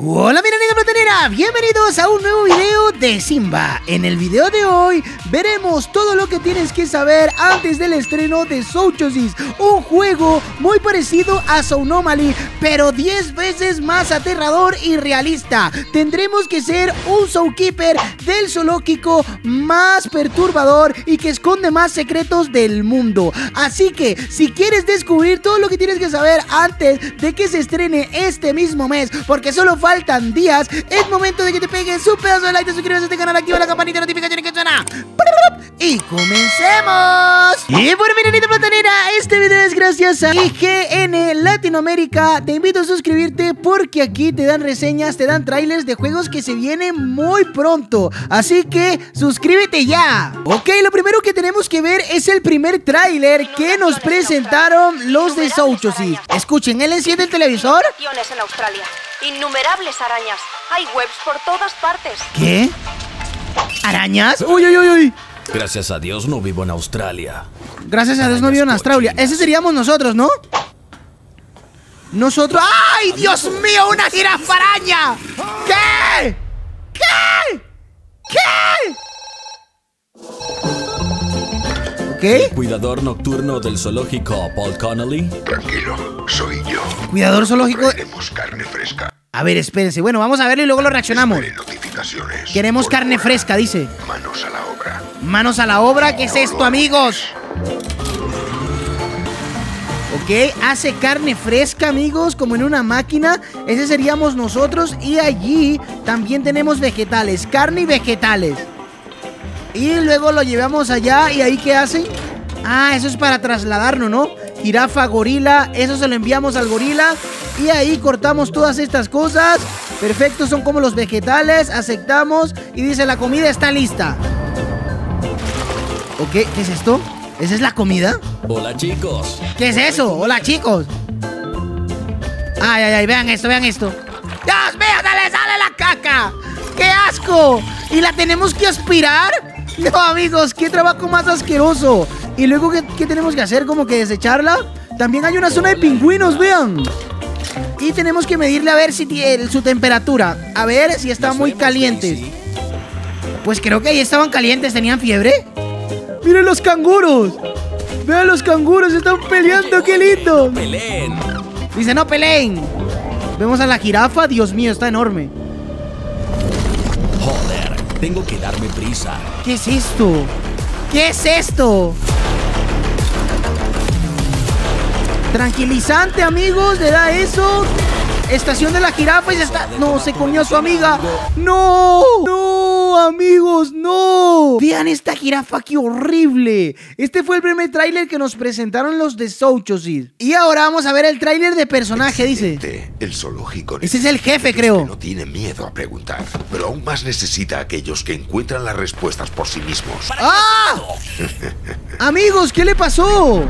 Hola mi niña platanera, bienvenidos a un nuevo video de Simba. En el video de hoy veremos todo lo que tienes que saber antes del estreno de Zoochosis, un juego muy parecido a Zoonomaly, pero 10 veces más aterrador y realista. Tendremos que ser un Zookeeper del zoológico más perturbador y que esconde más secretos del mundo. Así que si quieres descubrir todo lo que tienes que saber antes de que se estrene este mismo mes, porque solo faltan días, es momento de que te pegues un pedazo de like, te suscribas a este canal, activa la campanita de notificaciones que suena y comencemos. Y bueno, mi nenita platanera, este video es gracias a IGN Latinoamérica. Te invito a suscribirte porque aquí te dan reseñas, te dan trailers de juegos que se vienen muy pronto, así que suscríbete ya. Ok, lo primero que tenemos que ver es el primer trailer que nos presentaron los de Zoochosis. Escuchen, él enciende el televisor. En Australia. Innumerables arañas. Hay webs por todas partes. ¿Qué? ¿Arañas? ¡Uy, uy, uy, uy! Gracias a Dios no vivo en Australia. Gracias a Dios no vivo en Australia. Ese seríamos nosotros, ¿no? Nosotros... ¡Ay, Dios mío! ¡Una jirafa araña! ¿Qué? ¿Qué? ¿Qué? ¿Ok? Cuidador nocturno del zoológico Paul Connolly. Tranquilo, soy yo. Cuidador zoológico... Queremos carne fresca. A ver, espérense. Bueno, vamos a verlo y luego lo reaccionamos. Espere notificaciones. Queremos Por carne ahora, fresca, dice. Manos a la obra. Manos a la obra. ¿Qué es esto, amigos? Ok, hace carne fresca, amigos, como en una máquina. Ese seríamos nosotros. Y allí también tenemos vegetales, carne y vegetales. Y luego lo llevamos allá. ¿Y ahí qué hacen? Ah, eso es para trasladarnos, ¿no? Jirafa, gorila, eso se lo enviamos al gorila. Y ahí cortamos todas estas cosas. Perfecto, son como los vegetales. Aceptamos y dice la comida está lista. Ok, ¿qué es esto? ¿Esa es la comida? Hola chicos. ¿Qué es eso? Hola chicos. Ay, ay, ay, vean esto, vean esto. ¡Dios mío, se le sale la caca! ¡Qué asco! ¿Y la tenemos que aspirar? No, amigos, qué trabajo más asqueroso. ¿Y luego qué tenemos que hacer? ¿Como que desecharla? También hay una zona de pingüinos, vean. Y tenemos que medirle a ver si tiene su temperatura. A ver si están muy calientes. Pues creo que ahí estaban calientes, ¿tenían fiebre? ¡Miren los canguros! ¡Vean los canguros! ¡Están peleando! ¡Qué lindo! Peleen. Dice, no peleen. Vemos a la jirafa. Dios mío, está enorme. Joder, tengo que darme prisa. ¿Qué es esto? ¿Qué es esto? Tranquilizante, amigos, le da eso. Estación de la jirafa y se está... No, se comió a su amiga. ¡No! ¡No, amigos! ¡No! Vean esta jirafa, qué horrible. Este fue el primer tráiler que nos presentaron los de Zoochosis. Y ahora vamos a ver el tráiler de personaje, dice. El zoológico. Ese es el jefe, creo. No tiene miedo a preguntar, pero aún más necesita a aquellos que encuentran las respuestas por sí mismos. ¡Ah! Amigos, ¿qué le pasó?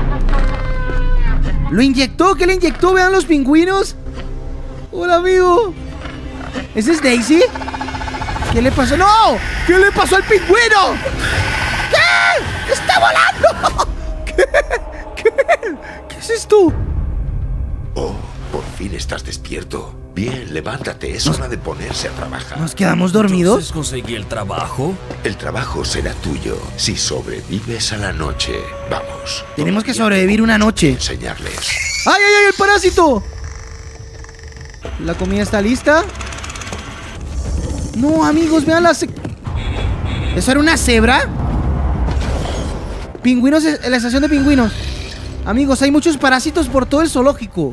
¿Lo inyectó? ¿Qué le inyectó? Vean los pingüinos. Hola, amigo. ¿Ese es Daisy? ¿Qué le pasó? ¡No! ¿Qué le pasó al pingüino? ¿Qué? ¡Está volando! ¿Qué es esto? Oh, por fin estás despierto. Bien, levántate, es hora de ponerse a trabajar. ¿Nos quedamos dormidos? ¿Entonces conseguí el trabajo? El trabajo será tuyo si sobrevives a la noche. Vamos. Tenemos que sobrevivir una noche. Enseñarles. ¡Ay, ay, ay! ¡El parásito! La comida está lista. No, amigos, vean la... ¿Eso era una cebra? Pingüinos, en la estación de pingüinos. Amigos, hay muchos parásitos por todo el zoológico.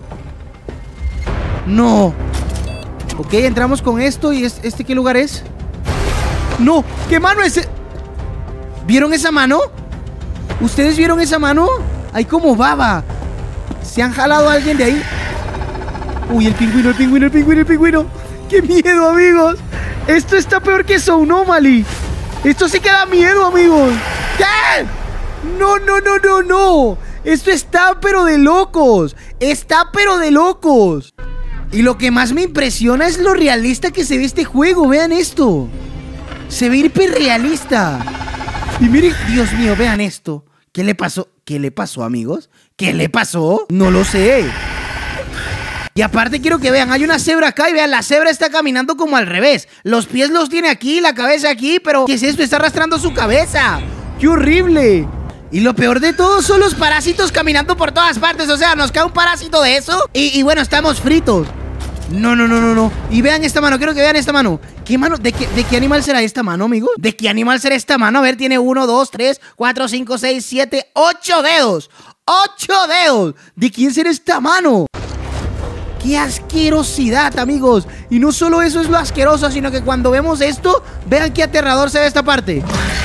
No. Ok, entramos con esto. ¿Y este qué lugar es? ¡No! ¿Qué mano es? ¿Vieron esa mano? ¿Ustedes vieron esa mano? Hay como baba. ¿Se han jalado a alguien de ahí? Uy, el pingüino, el pingüino, el pingüino, el pingüino. ¡Qué miedo, amigos! Esto está peor que Zoonomaly. Esto sí que da miedo, amigos. ¿Qué? No, no, no, no, no. Esto está pero de locos. Está pero de locos. Y lo que más me impresiona es lo realista que se ve este juego. Vean esto. Se ve hiperrealista. Y miren, Dios mío, vean esto. ¿Qué le pasó? ¿Qué le pasó, amigos? ¿Qué le pasó? No lo sé. Y aparte quiero que vean, hay una cebra acá y vean, la cebra está caminando como al revés. Los pies los tiene aquí, la cabeza aquí, pero ¿qué es esto? Está arrastrando su cabeza. ¡Qué horrible! Y lo peor de todo son los parásitos caminando por todas partes. O sea, nos cae un parásito de eso y bueno, estamos fritos. No. Y vean esta mano, quiero que vean esta mano. ¿Qué mano? ¿De qué animal será esta mano, amigos? ¿De qué animal será esta mano? A ver, tiene 1, 2, 3, 4, 5, 6, 7, 8 dedos. 8 dedos. ¿De quién será esta mano? ¡Qué asquerosidad, amigos! Y no solo eso es lo asqueroso, sino que cuando vemos esto, vean qué aterrador se ve esta parte.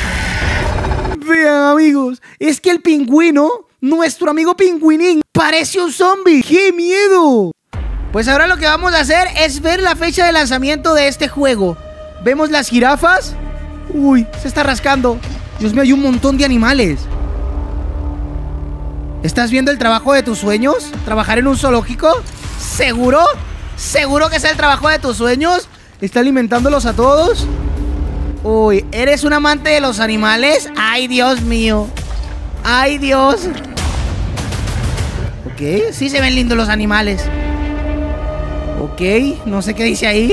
Vean, amigos, es que el pingüino, nuestro amigo pingüinín, parece un zombie. ¡Qué miedo! Pues ahora lo que vamos a hacer es ver la fecha de lanzamiento de este juego. ¿Vemos las jirafas? Uy, se está rascando. Dios mío, hay un montón de animales. ¿Estás viendo el trabajo de tus sueños? ¿Trabajar en un zoológico? ¿Seguro? ¿Seguro que es el trabajo de tus sueños? ¿Está alimentándolos a todos? Uy, ¿eres un amante de los animales? ¡Ay, Dios mío! ¡Ay, Dios! Ok, sí se ven lindos los animales. Ok, no sé qué dice ahí.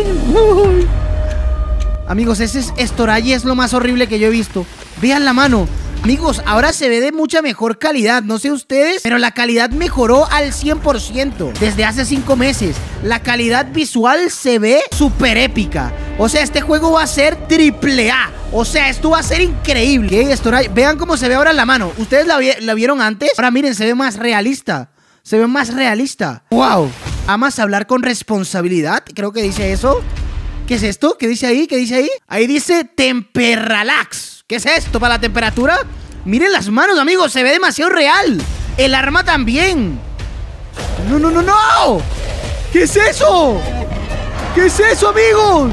Amigos, ese Storage es lo más horrible que yo he visto. Vean la mano. Amigos, ahora se ve de mucha mejor calidad. No sé ustedes, pero la calidad mejoró al 100% desde hace 5 meses. La calidad visual se ve súper épica. O sea, este juego va a ser AAA. O sea, esto va a ser increíble. Okay, Storage, vean cómo se ve ahora la mano. ¿Ustedes la vieron antes? Ahora miren, se ve más realista. Se ve más realista. ¡Wow! ¿Amas hablar con responsabilidad? Creo que dice eso. ¿Qué es esto? ¿Qué dice ahí? ¿Qué dice ahí? Ahí dice Temperalax. ¿Qué es esto? ¿Para la temperatura? Miren las manos, amigos. Se ve demasiado real. El arma también. ¡No! ¿Qué es eso? ¿Qué es eso, amigos?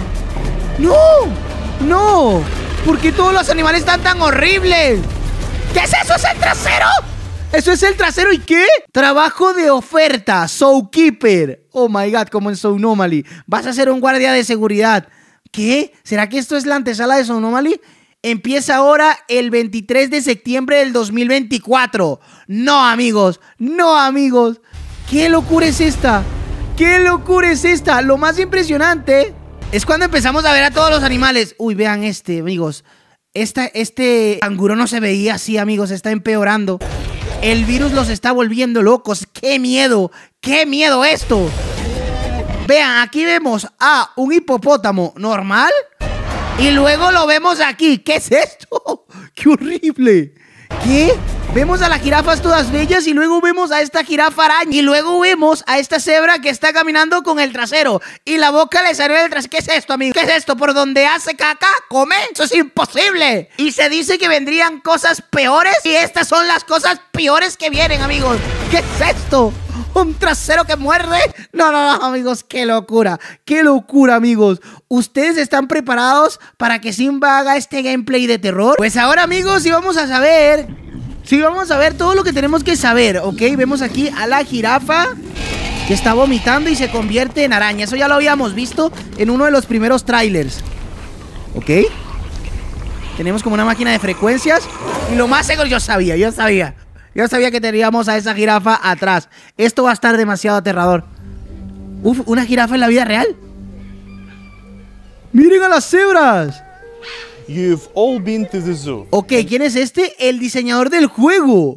¡No! ¿Por qué todos los animales están tan horribles? ¿Qué es eso? ¿Es el trasero? ¿Eso es el trasero y qué? Trabajo de oferta, Zookeeper. Oh my god, como en Zoonomaly. Vas a ser un guardia de seguridad. ¿Qué? ¿Será que esto es la antesala de Zoonomaly? Empieza ahora el 23 de septiembre del 2024. No, amigos. ¿Qué locura es esta? Lo más impresionante es cuando empezamos a ver a todos los animales. Uy, vean amigos. Este canguro no se veía así, amigos. Está empeorando. El virus los está volviendo locos. ¡Qué miedo! ¡Qué miedo esto! Vean, aquí vemos a un hipopótamo normal. Y luego lo vemos aquí. ¿Qué es esto? ¡Qué horrible! ¿Qué? Vemos a las jirafas todas bellas y luego vemos a esta jirafa araña. Y luego vemos a esta cebra que está caminando con el trasero. Y la boca le salió del trasero. ¿Qué es esto, amigo? ¿Qué es esto? ¿Por donde hace caca? ¿Come? ¡Eso es imposible! Y se dice que vendrían cosas peores. Y estas son las cosas peores que vienen, amigos. ¿Qué es esto? ¿Un trasero que muerde? No, amigos, qué locura, amigos. ¿Ustedes están preparados para que Simba haga este gameplay de terror? Pues ahora, amigos, sí vamos a ver todo lo que tenemos que saber, ¿ok? Vemos aquí a la jirafa que está vomitando y se convierte en araña. Eso ya lo habíamos visto en uno de los primeros trailers, ¿ok? Tenemos como una máquina de frecuencias y lo más seguro, yo sabía que teníamos a esa jirafa atrás. Esto va a estar demasiado aterrador. Uf, ¿una jirafa en la vida real? ¡Miren a las cebras! You've all been to the zoo. Ok, ¿quién es este? El diseñador del juego.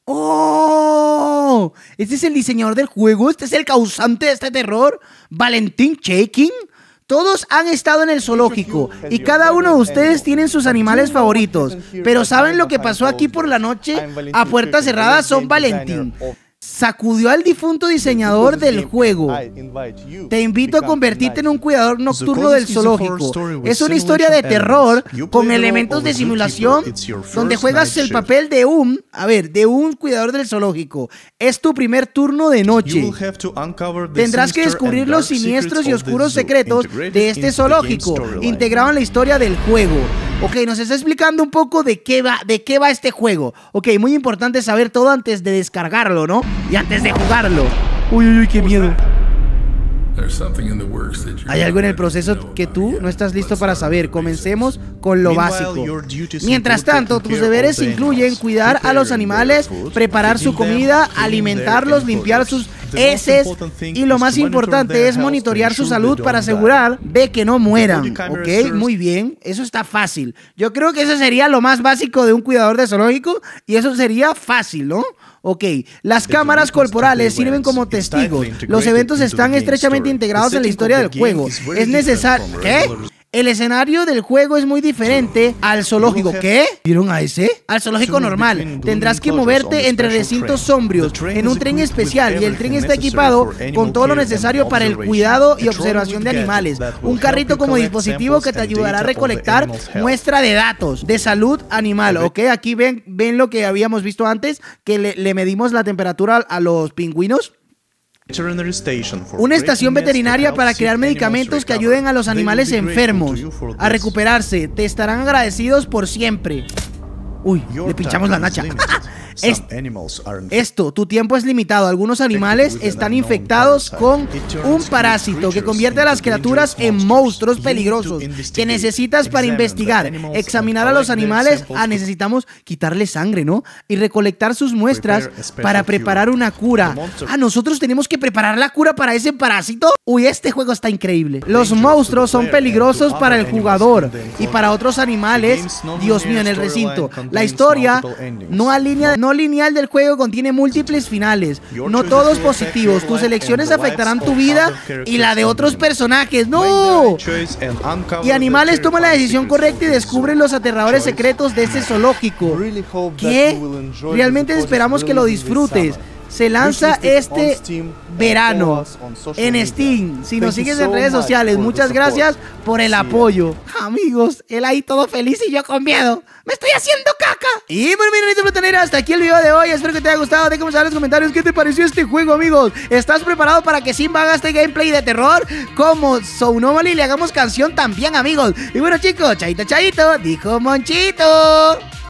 ¡Oh! ¿Este es el diseñador del juego? ¿Este es el causante de este terror? ¿Valentín Chaikin? Todos han estado en el zoológico y cada uno de ustedes tienen sus animales favoritos. Pero ¿saben lo que pasó aquí por la noche? A puertas cerradas son Valentín. Sacudió al difunto diseñador del juego. Te invito a convertirte en un cuidador nocturno del zoológico. Es una historia de terror con elementos de simulación donde juegas el papel de un cuidador del zoológico. Es tu primer turno de noche. Tendrás que descubrir los siniestros y oscuros secretos de este zoológico, integrado en la historia del juego. Ok, nos está explicando un poco de qué va este juego. Ok, muy importante saber todo antes de descargarlo, ¿no? Y antes de jugarlo. Uy, qué miedo. Hay algo en el proceso que tú no estás listo para saber. Comencemos con lo básico. Mientras tanto, tus deberes incluyen cuidar a los animales, preparar su comida, alimentarlos, limpiar sus Ese es, y lo más importante es monitorear su salud para asegurar de que no mueran, ¿ok? Muy bien, eso está fácil. Yo creo que eso sería lo más básico de un cuidador de zoológico y eso sería fácil, ¿no? Ok, las cámaras corporales sirven como testigos. Los eventos están estrechamente integrados en la historia del juego. Es necesario... ¿Qué? El escenario del juego es muy diferente al zoológico. ¿Qué? ¿Vieron a ese? Al zoológico normal. Tendrás que moverte entre recintos sombríos en un tren especial y el tren está equipado con todo lo necesario para el cuidado y observación de animales. Un carrito como dispositivo que te ayudará a recolectar muestra de datos de salud animal. Ok, aquí ven lo que habíamos visto antes, que le medimos la temperatura a los pingüinos. Una estación veterinaria para crear medicamentos que ayuden a los animales enfermos a recuperarse. Te estarán agradecidos por siempre. Uy, le pinchamos la nacha. Esto, tu tiempo es limitado. Algunos animales están infectados con un parásito que convierte a las criaturas en monstruos peligrosos que necesitas para investigar, examinar a los animales. Necesitamos quitarle sangre, ¿no? Y recolectar sus muestras para preparar una cura. ¿Nosotros tenemos que preparar la cura para ese parásito? Uy, este juego está increíble. Los monstruos son peligrosos para el jugador y para otros animales. Dios mío, en el recinto. La historia no lineal del juego contiene múltiples finales, no todos positivos. Tus elecciones afectarán tu vida y la de otros personajes. ¡No! Y animales toman la decisión correcta y descubren los aterradores secretos de este zoológico. ¿Qué? Realmente esperamos que lo disfrutes. Se lanza este verano en Steam. Si nos sigues en redes sociales, muchas gracias por el apoyo. Amigos, él ahí todo feliz y yo con miedo. ¡Me estoy haciendo caca! Y bueno, mi ranita platanera, hasta aquí el video de hoy. Espero que te haya gustado. Déjame saber en los comentarios qué te pareció este juego, amigos. ¿Estás preparado para que Simba haga este gameplay de terror? Como Sounomaly le hagamos canción también, amigos. Y bueno, chicos, chaito, chaito, dijo Monchito.